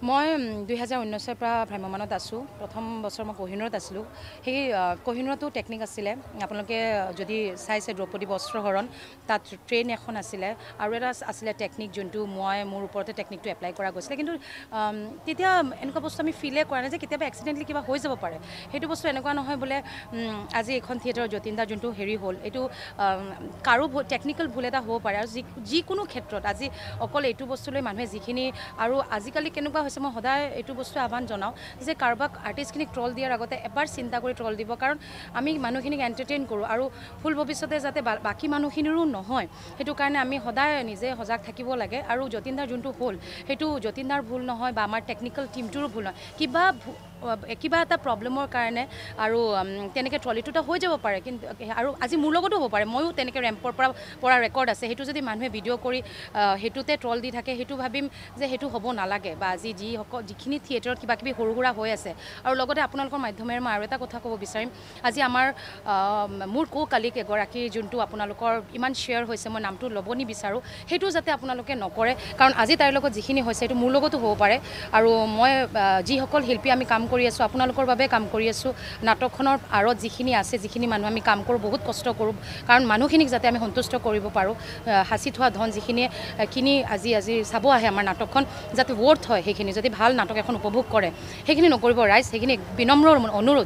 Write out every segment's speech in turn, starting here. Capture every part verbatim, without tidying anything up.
মই দুই হাজাৰ ঊনৈছৰ পৰা ভ্ৰাম্যমানত আছোঁ। প্ৰথম বছৰ মই কোহিনুৰত আছিলোঁ। সেই কোহিনুৰতো টেকনিক আছিলে। আপোনালোকে যদি চাইছে দ্ৰৌপদী বস্ত্ৰহৰণ, তাত ট্ৰেইন এখন আছিলে আৰু এটা আছিলে টেকনিক, যোনটো মই মোৰ ওপৰতে টেকনিকটো এপ্লাই কৰা গৈছিলে। কিন্তু তেতিয়া এনেকুৱা বস্তু আমি ফিলে কৰা নাই যে কেতিয়াবা এক্সিডেণ্টলি কিবা হৈ যাব পাৰে। সেইটো বস্তু এনেকুৱা নহয় বোলে আজি এইখন থিয়েটাৰৰ যতীন দাৰ যোনটো হেৰি হ'ল, এইটো কাৰো টেকনিকেল ভুল এটা হ'ব পাৰে। আৰু যি যিকোনো ক্ষেত্ৰত আজি অকল এইটো বস্তু লৈ মানুহে যিখিনি, আৰু আজিকালি কেনেকুৱা হৈছে, মই সদায় এইটো বস্তু আহ্বান জনাওঁ যে কাৰোবাক আৰ্টিষ্টখিনিক ট্ৰল দিয়াৰ আগতে এবাৰ চিন্তা কৰি ট্ৰল দিব। কাৰণ আমি মানুহখিনিক এণ্টাৰটেইন কৰোঁ আৰু ভুল ভৱিষ্যতে যাতে বাকী মানুহখিনিৰো নহয়, সেইটো কাৰণে আমি সদায় নিজে সজাগ থাকিব লাগে। আৰু যতীন দাৰ যোনটো হ'ল, সেইটো যতীন দাৰ ভুল নহয় বা আমাৰ টেকনিকেল টিমটোৰো ভুল নহয়। কিবা কিবা এটা প্ৰব্লেমৰ কাৰণে আৰু তেনেকৈ ট্ৰলিটোতো হৈ যাব পাৰে। কিন্তু আৰু আজি মোৰ লগতো হ'ব পাৰে, ময়ো তেনেকৈ ৰেম্পৰ পৰা পৰা ৰেকৰ্ড আছে। সেইটো যদি মানুহে ভিডিঅ' কৰি সেইটোতে ট্ৰল দি থাকে, সেইটো ভাবিম যে সেইটো হ'ব নালাগে। বা আজি যিসকল যিখিনি থিয়েটাৰত কিবা কিবি সৰু সুৰা হৈ আছে, আৰু লগতে আপোনালোকৰ মাধ্যমেৰে মই আৰু এটা কথা ক'ব বিচাৰিম। আজি আমাৰ মোৰ কো কালিক এগৰাকী যোনটো আপোনালোকৰ ইমান শ্বেয়াৰ হৈছে, মই নামটো ল'ব নিবিচাৰোঁ, সেইটো যাতে আপোনালোকে নকৰে। কাৰণ আজি তাইৰ লগত যিখিনি হৈছে, সেইটো মোৰ লগতো হ'ব পাৰে। আৰু মই যিসকল শিল্পী আমি কাম কৰি আছোঁ, আপোনালোকৰ বাবে কাম কৰি আছোঁ। নাটকখনৰ আঁৰত যিখিনি আছে, যিখিনি মানুহ আমি কাম কৰোঁ, বহুত কষ্ট কৰোঁ। কাৰণ মানুহখিনিক যাতে আমি সন্তুষ্ট কৰিব পাৰোঁ, সাঁচি থোৱা ধন যিখিনিয়ে কিনি আজি আজি চাব আহে আমাৰ নাটকখন, যাতে ৱৰ্থ হয়, সেইখিনি যদি ভাল নাটক এখন উপভোগ কৰে, সেইখিনি নকৰিব ৰাইজ। সেইখিনি বিনম্ৰ অনুৰোধ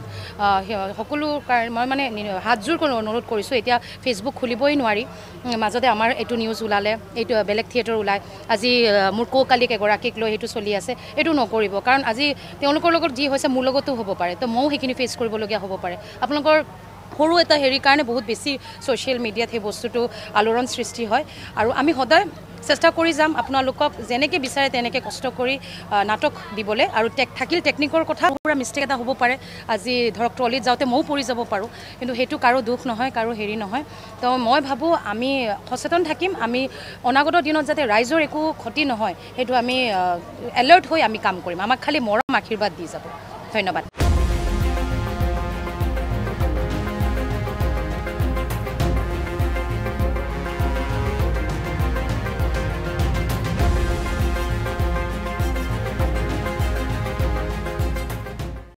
সকলো কাৰণে মই মানে হাতযোৰ কৰি অনুৰোধ কৰিছোঁ। এতিয়া ফেচবুক খুলিবই নোৱাৰি, মাজতে আমাৰ এইটো নিউজ ওলালে, এইটো বেলেগ থিয়েটাৰ ওলায়। আজি মোৰ কো কালিক এগৰাকীক লৈ সেইটো চলি আছে। এইটো নকৰিব, কাৰণ আজি তেওঁলোকৰ লগত যি হৈছে মোৰ লগতো হ'ব পাৰে, তো ময়ো সেইখিনি ফেচ কৰিবলগীয়া হ'ব পাৰে। আপোনালোকৰ সৰু এটা হেৰিৰ কাৰণে বহুত বেছি ছ'চিয়েল মিডিয়াত সেই বস্তুটো আলোড়ন সৃষ্টি হয়। আৰু আমি সদায় চেষ্টা কৰি যাম আপোনালোকক যেনেকৈ বিচাৰে তেনেকৈ কষ্ট কৰি নাটক দিবলৈ। আৰু টেক থাকিল টেকনিকৰ কথা, পুৰা মিষ্টেক এটা হ'ব পাৰে। আজি ধৰক ট্ৰলিত যাওঁতে ময়ো পৰি যাব পাৰোঁ, কিন্তু সেইটো কাৰো দুখ নহয়, কাৰো হেৰি নহয়। তো মই ভাবোঁ আমি সচেতন থাকিম। আমি অনাগত দিনত যাতে ৰাইজৰ একো ক্ষতি নহয়, সেইটো আমি এলাৰ্ট হৈ আমি কাম কৰিম। আমাক খালি মৰম আশীৰ্বাদ দি যাব। ধন্যবাদ।